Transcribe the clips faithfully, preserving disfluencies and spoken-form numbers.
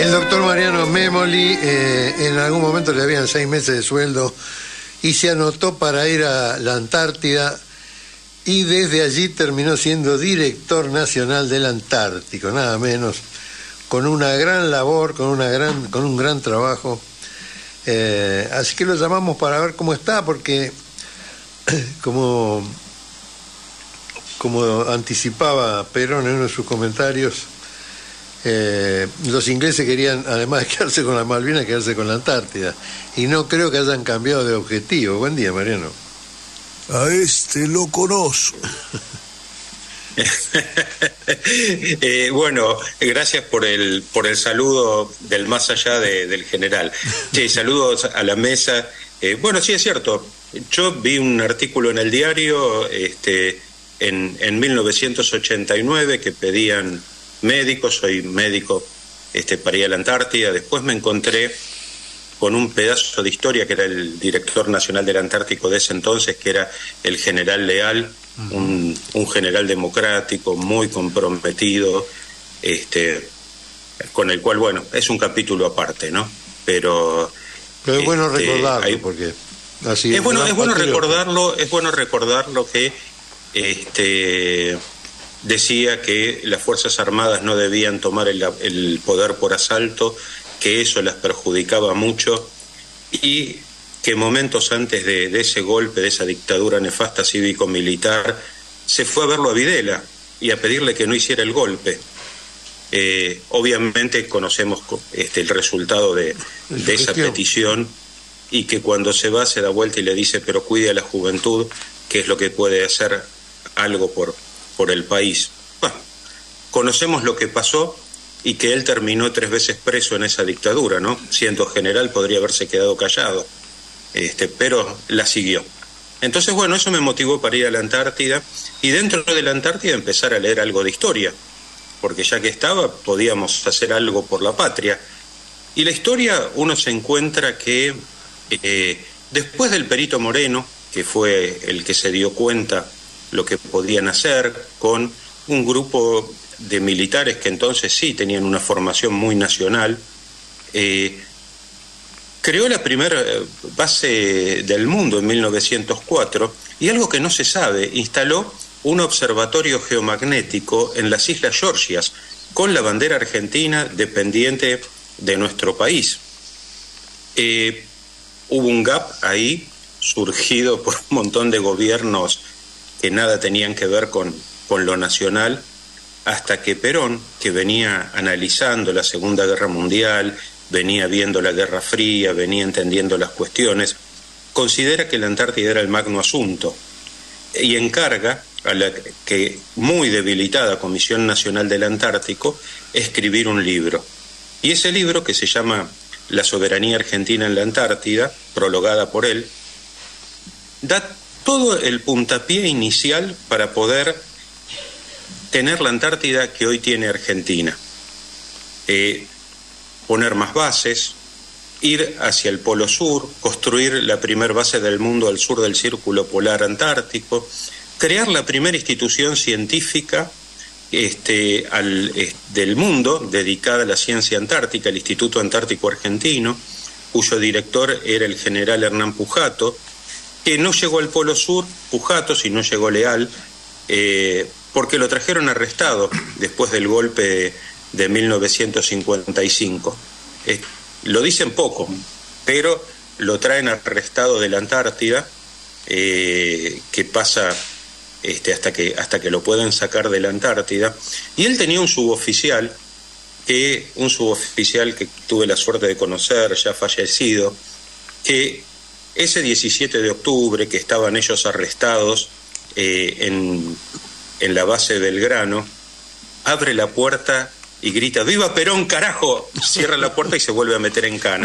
El doctor Mariano Memoli, eh, en algún momento le habían seis meses de sueldo y se anotó para ir a la Antártida y desde allí terminó siendo director nacional del Antártico, nada menos, con una gran labor, con, una gran, con un gran trabajo. Eh, así que lo llamamos para ver cómo está, porque como, como anticipaba Perón en uno de sus comentarios, Eh, los ingleses querían, además de quedarse con las Malvinas, quedarse con la Antártida, y no creo que hayan cambiado de objetivo. Buen día, Mariano. A este lo conozco. eh, bueno, gracias por el por el saludo del más allá de, del general. Sí, saludos a la mesa. Eh, bueno, sí, es cierto. Yo vi un artículo en el diario este, en, en mil novecientos ochenta y nueve que pedían médicos, soy médico este, para ir a la Antártida. Después me encontré con un pedazo de historia que era el director nacional del Antártico de ese entonces, que era el general Leal, uh-huh. un, un general democrático muy comprometido, este, con el cual, bueno, es un capítulo aparte, ¿no? Pero, Pero es bueno este, recordarlo, hay, porque así es bueno, es bueno patriota. recordarlo, es bueno recordarlo que este decía que las Fuerzas Armadas no debían tomar el, el poder por asalto, que eso las perjudicaba mucho, y que momentos antes de, de ese golpe, de esa dictadura nefasta cívico-militar, se fue a verlo a Videla y a pedirle que no hiciera el golpe. Eh, obviamente conocemos este, el resultado de, de esa petición, y que cuando se va se da vuelta y le dice, pero cuide a la juventud, que es lo que puede hacer algo por... por el país. Bueno, conocemos lo que pasó y que él terminó tres veces preso en esa dictadura, ¿no? Siendo general podría haberse quedado callado, este, pero la siguió. Entonces, bueno, eso me motivó para ir a la Antártida, y dentro de la Antártida empezar a leer algo de historia, porque ya que estaba podíamos hacer algo por la patria. Y la historia, uno se encuentra que eh, después del Perito Moreno, que fue el que se dio cuenta lo que podían hacer con un grupo de militares que entonces sí tenían una formación muy nacional, eh, creó la primera base del mundo en mil novecientos cuatro, y algo que no se sabe, instaló un observatorio geomagnético en las Islas Georgias con la bandera argentina dependiente de nuestro país. Eh, hubo un gap ahí surgido por un montón de gobiernos que nada tenían que ver con, con lo nacional, hasta que Perón, que venía analizando la Segunda Guerra Mundial, venía viendo la Guerra Fría, venía entendiendo las cuestiones, considera que la Antártida era el magno asunto, y encarga a la que muy debilitada Comisión Nacional del Antártico escribir un libro. Y ese libro, que se llama La soberanía argentina en la Antártida, prologada por él, da todo el puntapié inicial para poder tener la Antártida que hoy tiene Argentina. Eh, poner más bases, ir hacia el Polo Sur, construir la primera base del mundo al sur del Círculo Polar Antártico, crear la primera institución científica este, al, eh, del mundo dedicada a la ciencia antártica, el Instituto Antártico Argentino, cuyo director era el general Hernán Pujato, que no llegó al Polo Sur, Pujato, sino llegó Leal, eh, porque lo trajeron arrestado después del golpe de, de mil novecientos cincuenta y cinco. Eh, lo dicen poco, pero lo traen arrestado de la Antártida, eh, que pasa este, hasta que, hasta que lo pueden sacar de la Antártida, y él tenía un suboficial, que, un suboficial que tuve la suerte de conocer, ya fallecido, que ese diecisiete de octubre, que estaban ellos arrestados eh, en, en la base de Belgrano, abre la puerta y grita, ¡viva Perón, carajo! Cierra la puerta y se vuelve a meter en cana.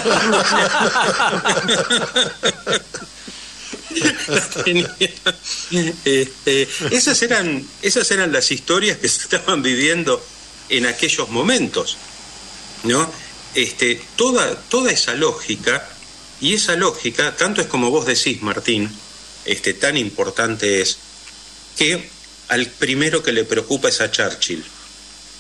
este, esas eran, esas eran las historias que se estaban viviendo en aquellos momentos, ¿no? Este, toda, toda esa lógica, y esa lógica, tanto es como vos decís, Martín, este, tan importante es que al primero que le preocupa es a Churchill.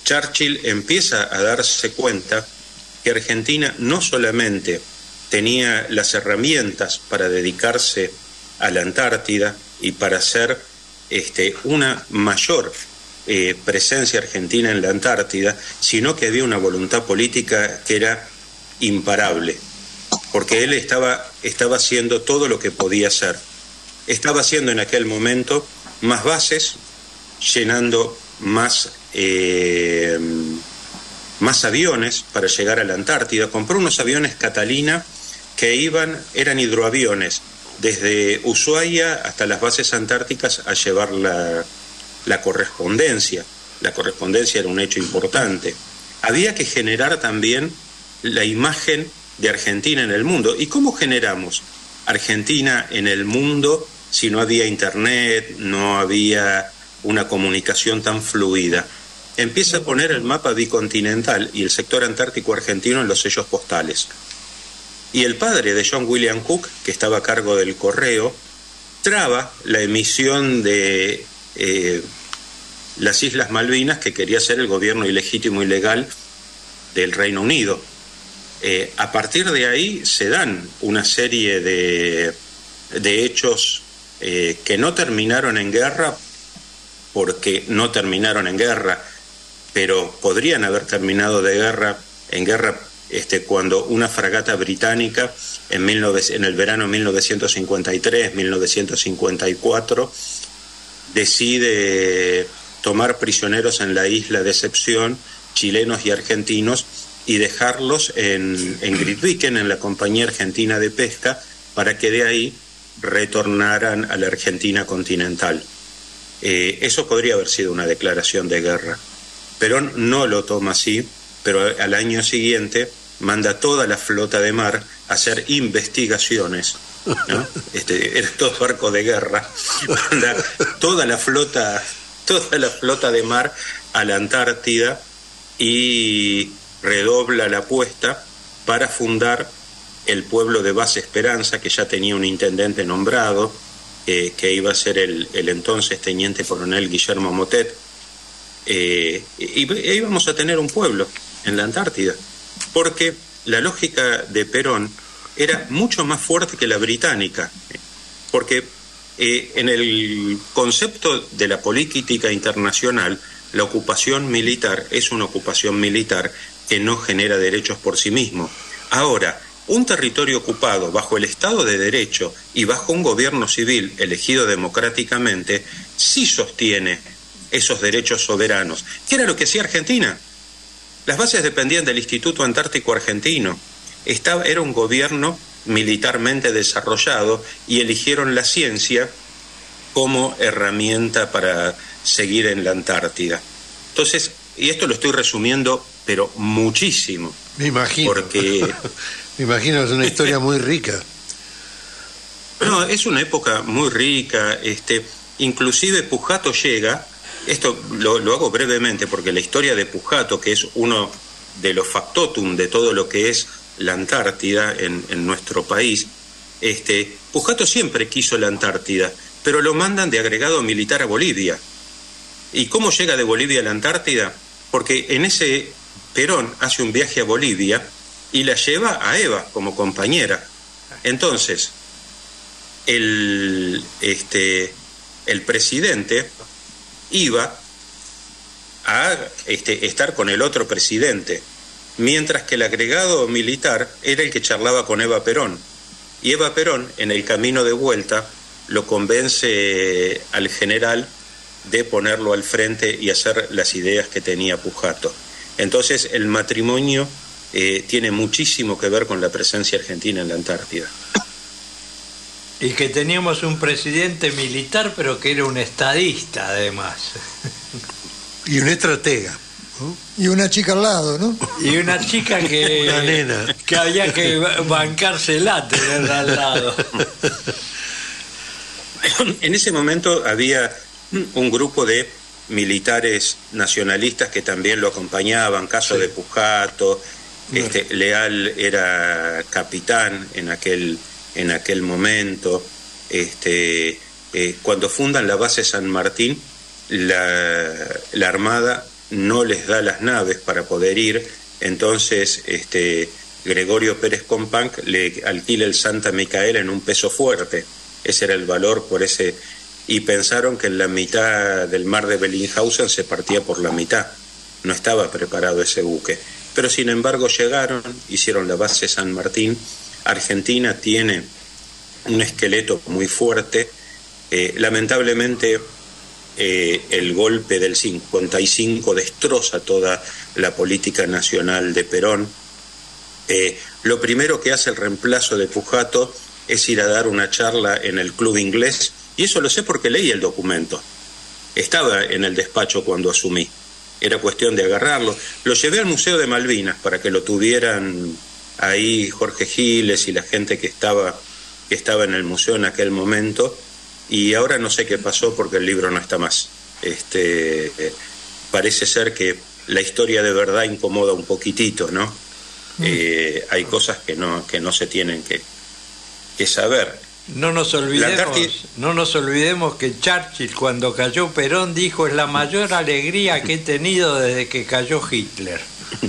Churchill empieza a darse cuenta que Argentina no solamente tenía las herramientas para dedicarse a la Antártida y para hacer este, una mayor eh, presencia argentina en la Antártida, sino que había una voluntad política que era imparable, porque él estaba, estaba haciendo todo lo que podía hacer. Estaba haciendo en aquel momento más bases, llenando más, eh, más aviones para llegar a la Antártida. Compró unos aviones Catalina que iban, eran hidroaviones, desde Ushuaia hasta las bases antárticas a llevar la, la correspondencia. La correspondencia era un hecho importante. Había que generar también la imagen de Argentina en el mundo. ¿Y cómo generamos Argentina en el mundo si no había internet, no había una comunicación tan fluida? Empieza a poner el mapa bicontinental y el sector antártico argentino en los sellos postales. Y el padre de John William Cook, que estaba a cargo del correo, traba la emisión de eh, las Islas Malvinas, que quería ser el gobierno ilegítimo y legal del Reino Unido. Eh, a partir de ahí se dan una serie de, de hechos eh, que no terminaron en guerra, porque no terminaron en guerra, pero podrían haber terminado de guerra en guerra este, cuando una fragata británica en, mil novecientos, en el verano de mil novecientos cincuenta y tres, mil novecientos cincuenta y cuatro decide tomar prisioneros en la isla de Decepción, chilenos y argentinos, y dejarlos en, en Grytviken, en la Compañía Argentina de Pesca, para que de ahí retornaran a la Argentina continental. Eh, eso podría haber sido una declaración de guerra. Perón no lo toma así, pero al año siguiente manda toda la flota de mar a hacer investigaciones, ¿no? Este, era todo barco de guerra. Manda toda la flota, toda la flota de mar a la Antártida y redobla la apuesta para fundar el pueblo de Base Esperanza, que ya tenía un intendente nombrado, eh, que iba a ser el, el entonces teniente coronel Guillermo Motet, eh, y, y íbamos a tener un pueblo en la Antártida, porque la lógica de Perón era mucho más fuerte que la británica, porque eh, en el concepto de la política internacional, la ocupación militar es una ocupación militar que no genera derechos por sí mismo. Ahora, un territorio ocupado bajo el Estado de Derecho y bajo un gobierno civil elegido democráticamente, sí sostiene esos derechos soberanos. ¿Qué era lo que hacía Argentina? Las bases dependían del Instituto Antártico Argentino. Estaba, era un gobierno militarmente desarrollado y eligieron la ciencia como herramienta para seguir en la Antártida. Entonces, y esto lo estoy resumiendo, pero muchísimo. Me imagino. Porque me imagino, es una historia muy rica. No, es una época muy rica. Este, inclusive Pujato llega. Esto lo, lo hago brevemente porque la historia de Pujato, que es uno de los factotum de todo lo que es la Antártida en, en nuestro país, este, Pujato siempre quiso la Antártida, pero lo mandan de agregado militar a Bolivia. ¿Y cómo llega de Bolivia a la Antártida? Porque en ese Perón hace un viaje a Bolivia y la lleva a Eva como compañera. Entonces, el, este, el presidente iba a este, estar con el otro presidente, mientras que el agregado militar era el que charlaba con Eva Perón. Y Eva Perón, en el camino de vuelta, lo convence al general de ponerlo al frente y hacer las ideas que tenía Pujato. Entonces el matrimonio eh, tiene muchísimo que ver con la presencia argentina en la Antártida. Y que teníamos un presidente militar, pero que era un estadista además. Y un estratega, ¿no? Y una chica al lado, ¿no? Y una chica que, una nena. que había que bancársela, tenerla al lado. En ese momento había un grupo de militares nacionalistas que también lo acompañaban, caso sí. de Pujato, este, Leal era capitán en aquel, en aquel momento. Este, eh, cuando fundan la base San Martín, la, la Armada no les da las naves para poder ir, entonces este, Gregorio Pérez Companc le alquila el Santa Micaela en un peso fuerte. Ese era el valor por ese, y pensaron que en la mitad del mar de Bellinghausen se partía por la mitad. No estaba preparado ese buque. Pero sin embargo llegaron, hicieron la base San Martín. Argentina tiene un esqueleto muy fuerte. Eh, lamentablemente eh, el golpe del cincuenta y cinco destroza toda la política nacional de Perón. Eh, lo primero que hace el reemplazo de Pujato es ir a dar una charla en el Club Inglés, y eso lo sé porque leí el documento. Estaba en el despacho cuando asumí. Era cuestión de agarrarlo. Lo llevé al Museo de Malvinas para que lo tuvieran ahí Jorge Giles y la gente que estaba, que estaba en el museo en aquel momento, y ahora no sé qué pasó porque el libro no está más. Este, eh, parece ser que la historia de verdad incomoda un poquitito, ¿no? Mm. Eh, hay cosas que no, que no se tienen que, que saber. No nos olvidemos, no nos olvidemos que Churchill, cuando cayó Perón, dijo: es la mayor alegría que he tenido desde que cayó Hitler.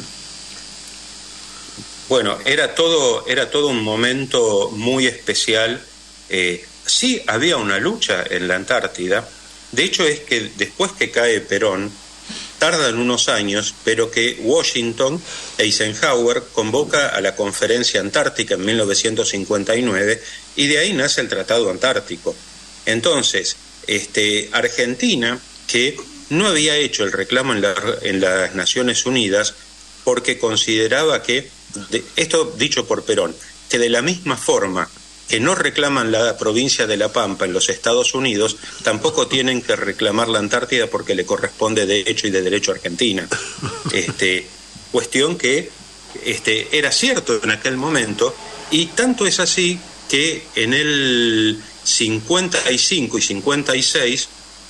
Bueno, era todo, era todo un momento muy especial. Eh, sí había una lucha en la Antártida. De hecho, es que después que cae Perón, tardan unos años, pero que Washington, Eisenhower, convoca a la Conferencia Antártica en mil novecientos cincuenta y nueve, y de ahí nace el Tratado Antártico. Entonces, este, Argentina, que no había hecho el reclamo en, la, en las Naciones Unidas, porque consideraba que, de, esto dicho por Perón, que de la misma forma que no reclaman la provincia de La Pampa en los Estados Unidos, tampoco tienen que reclamar la Antártida porque le corresponde de hecho y de derecho a Argentina. Este, cuestión que este, era cierto en aquel momento, y tanto es así que en el cincuenta y cinco y cincuenta y seis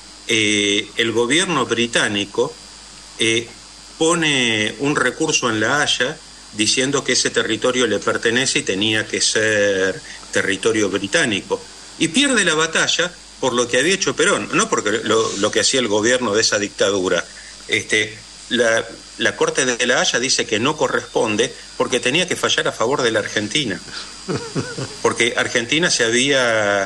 eh, el gobierno británico eh, pone un recurso en La Haya diciendo que ese territorio le pertenece y tenía que ser territorio británico, y pierde la batalla por lo que había hecho Perón, no porque lo, lo que hacía el gobierno de esa dictadura. Este, la, la Corte de La Haya dice que no corresponde porque tenía que fallar a favor de la Argentina, porque Argentina se había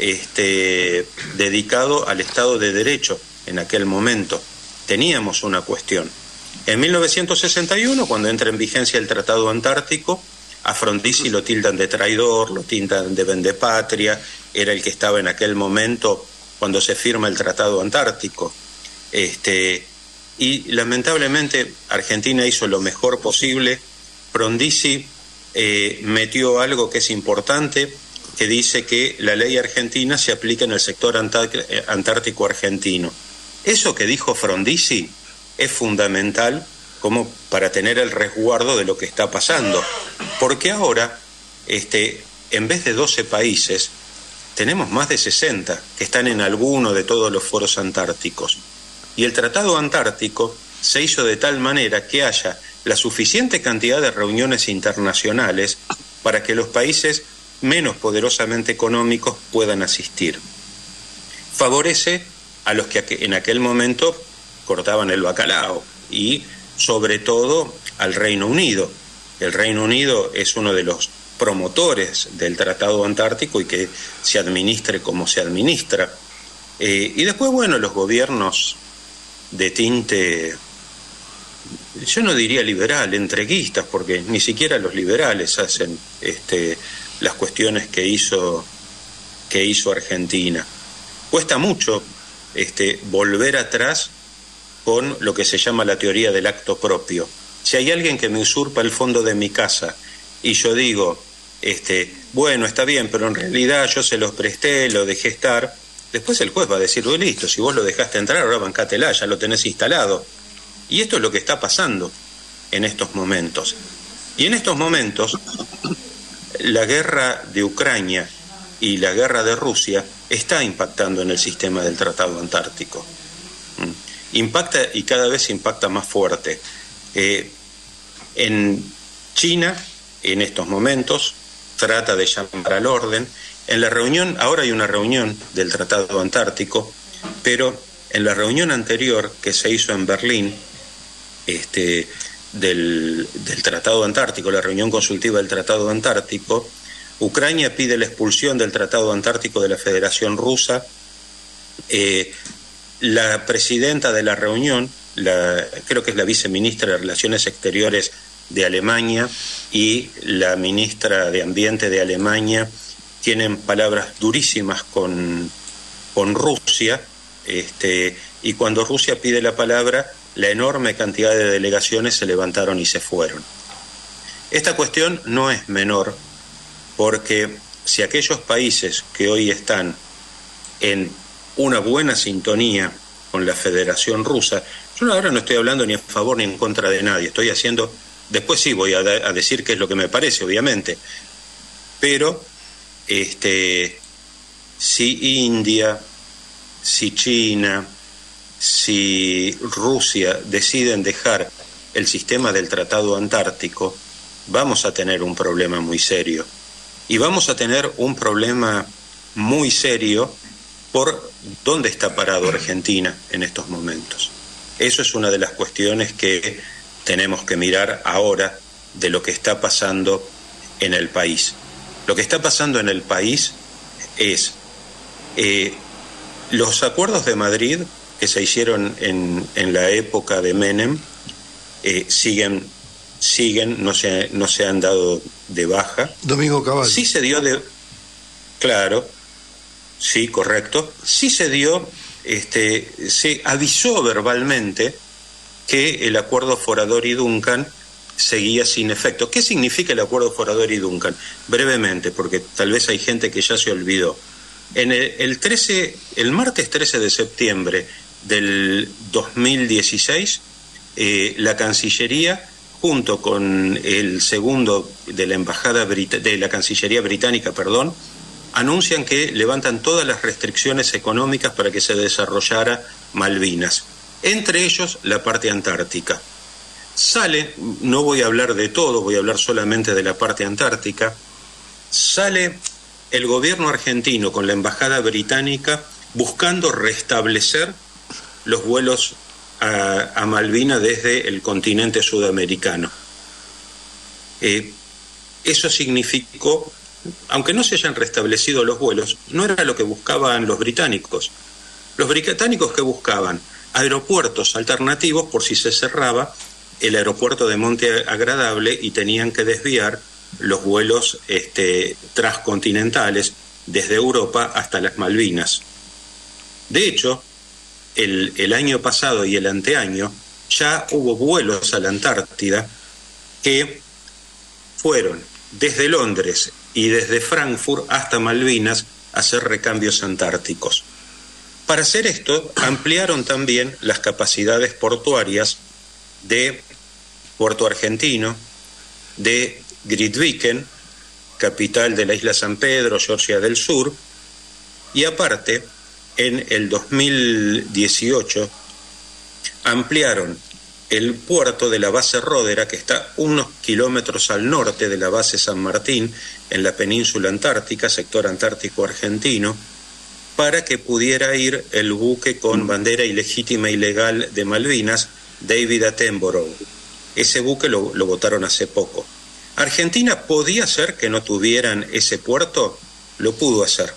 este, dedicado al Estado de Derecho en aquel momento. Teníamos una cuestión. En mil novecientos sesenta y uno, cuando entra en vigencia el Tratado Antártico, a Frondizi lo tildan de traidor, lo tildan de vendepatria, era el que estaba en aquel momento cuando se firma el Tratado Antártico. Este, y lamentablemente Argentina hizo lo mejor posible. Frondizi eh, metió algo que es importante, que dice que la ley argentina se aplica en el sector antártico argentino. Eso que dijo Frondizi es fundamental como para tener el resguardo de lo que está pasando, porque ahora este, en vez de doce países tenemos más de sesenta que están en alguno de todos los foros antárticos, y el Tratado Antártico se hizo de tal manera que haya la suficiente cantidad de reuniones internacionales para que los países menos poderosamente económicos puedan asistir. Favorece a los que en aquel momento cortaban el bacalao, y sobre todo al Reino Unido. El Reino Unido es uno de los promotores del Tratado Antártico y que se administre como se administra. Eh, y después, bueno, los gobiernos de tinte, yo no diría liberal, entreguistas, porque ni siquiera los liberales hacen este, las cuestiones que hizo, que hizo Argentina. Cuesta mucho este, volver atrás con lo que se llama la teoría del acto propio. Si hay alguien que me usurpa el fondo de mi casa y yo digo, este, bueno, está bien, pero en realidad yo se los presté, lo dejé estar, después el juez va a decir, oh, listo, si vos lo dejaste entrar, ahora bancátela, ya lo tenés instalado. Y esto es lo que está pasando en estos momentos. Y en estos momentos, la guerra de Ucrania y la guerra de Rusia está impactando en el sistema del Tratado Antártico. Impacta, y cada vez impacta más fuerte. Eh, en China, en estos momentos, trata de llamar al orden. En la reunión, ahora hay una reunión del Tratado Antártico, pero en la reunión anterior que se hizo en Berlín, este, del, del Tratado Antártico, la reunión consultiva del Tratado Antártico, Ucrania pide la expulsión del Tratado Antártico de la Federación Rusa. Eh, la presidenta de la reunión, la, creo que es la viceministra de Relaciones Exteriores de Alemania y la ministra de Ambiente de Alemania, tienen palabras durísimas con, con Rusia, este, y cuando Rusia pide la palabra, la enorme cantidad de delegaciones se levantaron y se fueron. Esta cuestión no es menor, porque si aquellos países que hoy están en una buena sintonía con la Federación Rusa, yo ahora no estoy hablando ni a favor ni en contra de nadie, estoy haciendo, después sí voy a, a decir qué es lo que me parece, obviamente, pero este, si India, si China, si Rusia deciden dejar el sistema del Tratado Antártico, vamos a tener un problema muy serio. Y vamos a tener un problema muy serio por dónde está parado Argentina en estos momentos. Eso es una de las cuestiones que tenemos que mirar ahora de lo que está pasando en el país. Lo que está pasando en el país es eh, los acuerdos de Madrid que se hicieron en, en la época de Menem eh, siguen, siguen no, se, no se han dado de baja. Domingo Cavallo. Sí se dio de... Claro, sí, correcto. Sí se dio, este, se avisó verbalmente que el acuerdo Forador y Duncan seguía sin efecto. ¿Qué significa el acuerdo Forador y Duncan? Brevemente, porque tal vez hay gente que ya se olvidó. En el, el, trece, el martes trece de septiembre del dos mil dieciséis, eh, la Cancillería, junto con el segundo de la embajada Brit- de la Cancillería británica, perdón, anuncian que levantan todas las restricciones económicas para que se desarrollara Malvinas, entre ellos la parte antártica. Sale, no voy a hablar de todo, voy a hablar solamente de la parte antártica, sale el gobierno argentino con la embajada británica buscando restablecer los vuelos a, a Malvinas desde el continente sudamericano. Eh, eso significó, aunque no se hayan restablecido los vuelos, no era lo que buscaban los británicos. Los británicos que buscaban aeropuertos alternativos por si se cerraba el aeropuerto de Monte Agradable y tenían que desviar los vuelos este, transcontinentales desde Europa hasta las Malvinas. De hecho, el, el año pasado y el anteaño ya hubo vuelos a la Antártida que fueron desde Londres y desde Frankfurt hasta Malvinas a hacer recambios antárticos. Para hacer esto, ampliaron también las capacidades portuarias de Puerto Argentino, de Grytviken, capital de la isla San Pedro, Georgia del Sur, y aparte, en el dos mil dieciocho, ampliaron el puerto de la base Ródera, que está unos kilómetros al norte de la base San Martín, en la península antártica, sector antártico argentino, para que pudiera ir el buque con bandera ilegítima y legal de Malvinas, David Attenborough. Ese buque lo, lo votaron hace poco. ¿Argentina podía hacer que no tuvieran ese puerto? Lo pudo hacer.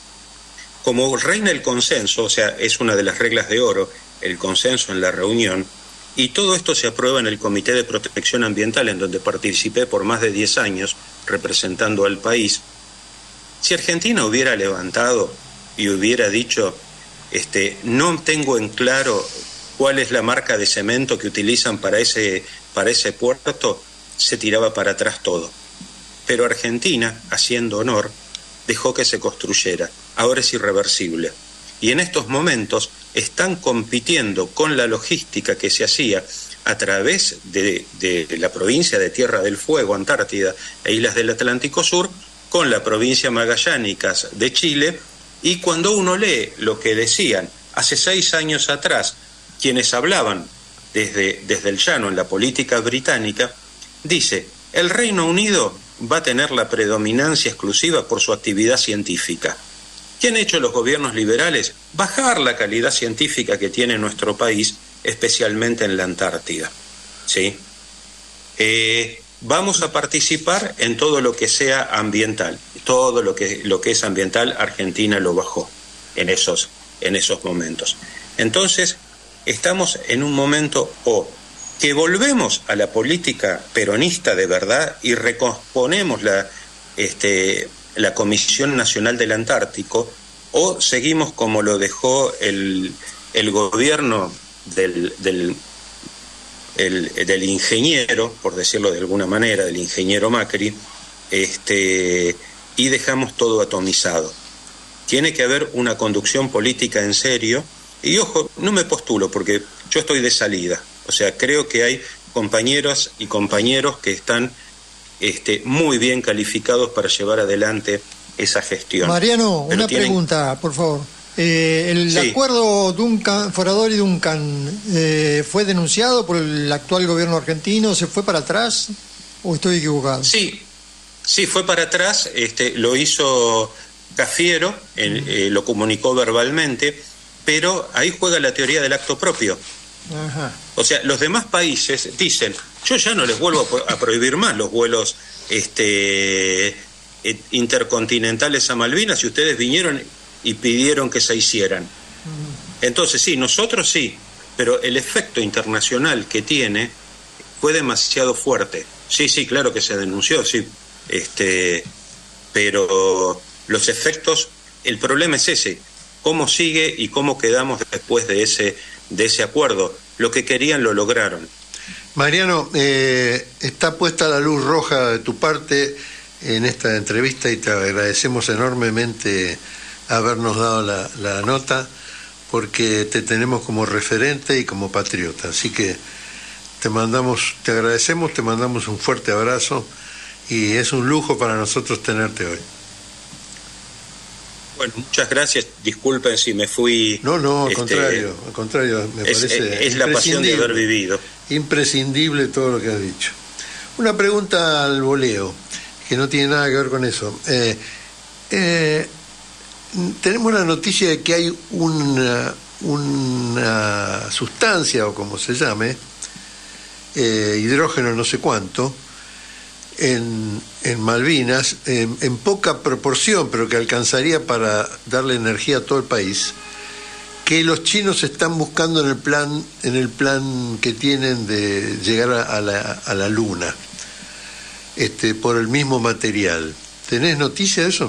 Como reina el consenso, o sea, es una de las reglas de oro, el consenso en la reunión, y todo esto se aprueba en el Comité de Protección Ambiental, en donde participé por más de diez años representando al país. Si Argentina hubiera levantado y hubiera dicho, este, no tengo en claro cuál es la marca de cemento que utilizan para ese, para ese puerto, se tiraba para atrás todo. Pero Argentina, haciendo honor, dejó que se construyera. Ahora es irreversible. Y en estos momentos están compitiendo con la logística que se hacía a través de, de la provincia de Tierra del Fuego, Antártida e Islas del Atlántico Sur, con la provincia magallánicas de Chile. Y cuando uno lee lo que decían hace seis años atrás, quienes hablaban desde, desde el llano en la política británica, dice, el Reino Unido va a tener la predominancia exclusiva por su actividad científica. ¿Qué han hecho los gobiernos liberales? Bajar la calidad científica que tiene nuestro país, especialmente en la Antártida. ¿sí? Eh, vamos a participar en todo lo que sea ambiental. Todo lo que, lo que es ambiental, Argentina lo bajó en esos, en esos momentos. Entonces, estamos en un momento o que volvemos a la política peronista de verdad y recomponemos la, este, la Comisión Nacional del Antártico, o seguimos como lo dejó el, el gobierno del, del, el, del ingeniero, por decirlo de alguna manera, del ingeniero Macri, este, y dejamos todo atomizado. Tiene que haber una conducción política en serio, y ojo, no me postulo porque yo estoy de salida, o sea, creo que hay compañeras y compañeros que están este, muy bien calificados para llevar adelante esa gestión. Mariano, Pero una tienen... pregunta, por favor. Eh, ¿El sí. acuerdo Duncan, Forador y Duncan eh, fue denunciado por el actual gobierno argentino? ¿Se fue para atrás o estoy equivocado? Sí, sí, fue para atrás, este, lo hizo Cafiero, el, eh, lo comunicó verbalmente, pero ahí juega la teoría del acto propio. Ajá. O sea, los demás países dicen, yo ya no les vuelvo a prohibir más los vuelos este, intercontinentales a Malvinas y ustedes vinieron y pidieron que se hicieran. Entonces sí, nosotros sí, pero el efecto internacional que tiene fue demasiado fuerte. Sí, sí, claro que se denunció, sí, este, pero los efectos, el problema es ese, cómo sigue y cómo quedamos después de ese, de ese acuerdo. Lo que querían lo lograron. Mariano, eh, está puesta la luz roja de tu parte en esta entrevista y te agradecemos enormemente habernos dado la, la nota, porque te tenemos como referente y como patriota. Así que te mandamos, te agradecemos, te mandamos un fuerte abrazo y es un lujo para nosotros tenerte hoy. Bueno, muchas gracias. Disculpen si me fui... No, no, al este, contrario, al contrario, me es, parece es la pasión de haber vivido. Imprescindible todo lo que has dicho. Una pregunta al voleo, que no tiene nada que ver con eso. Eh, eh, tenemos la noticia de que hay una, una sustancia, o como se llame, eh, hidrógeno no sé cuánto, en, en Malvinas, en, en poca proporción, pero que alcanzaría para darle energía a todo el país, que los chinos están buscando en el plan, en el plan que tienen de llegar a la, a la Luna, este, por el mismo material. ¿Tenés noticia de eso?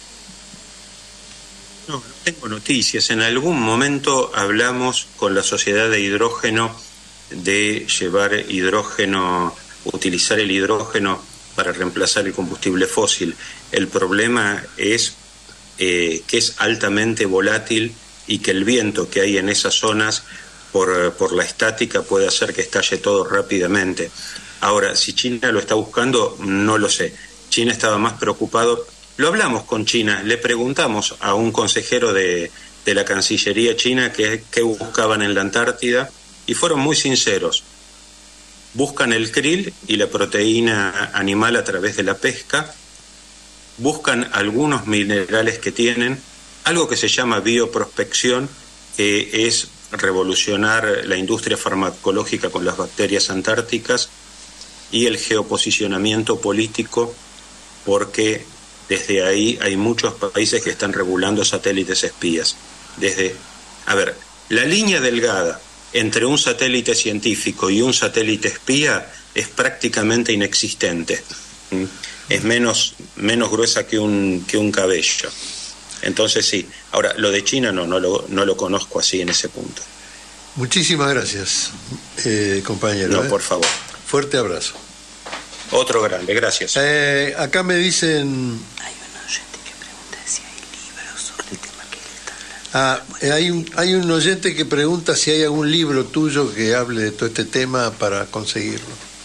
No, no tengo noticias. En algún momento hablamos con la Sociedad de Hidrógeno de llevar hidrógeno, utilizar el hidrógeno para reemplazar el combustible fósil. El problema es eh, que es altamente volátil y que el viento que hay en esas zonas por, por la estática puede hacer que estalle todo rápidamente. Ahora, si China lo está buscando, no lo sé. China estaba más preocupado. Lo hablamos con China, le preguntamos a un consejero de, de la Cancillería china qué, qué buscaban en la Antártida y fueron muy sinceros. Buscan el krill y la proteína animal a través de la pesca, buscan algunos minerales que tienen, algo que se llama bioprospección, que es revolucionar la industria farmacológica con las bacterias antárticas, y el geoposicionamiento político, porque desde ahí hay muchos países que están regulando satélites espías. Desde, a ver, la línea delgada entre un satélite científico y un satélite espía es prácticamente inexistente. ¿Mm? Es menos, menos gruesa que un, que un cabello. Entonces sí. Ahora, lo de China no, no lo, no lo conozco así en ese punto. Muchísimas gracias, eh, compañero. No, eh. por favor. Fuerte abrazo. Otro grande, gracias. Eh, acá me dicen... Hay un oyente que pregunta si hay libros sobre el tema que él está hablando. Ah, eh, hay, un, hay un oyente que pregunta si hay algún libro tuyo que hable de todo este tema para conseguirlo.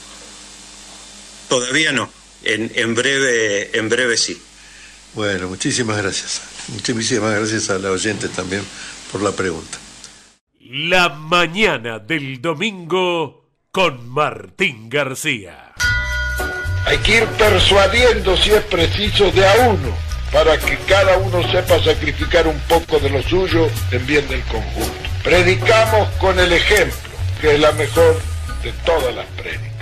Todavía no. En, en breve, en breve sí. Bueno, muchísimas gracias. Muchísimas gracias a la oyente también por la pregunta. La mañana del domingo con Martín García. Hay que ir persuadiendo, si es preciso, de a uno, para que cada uno sepa sacrificar un poco de lo suyo en bien del conjunto. Predicamos con el ejemplo, que es la mejor de todas las prédicas.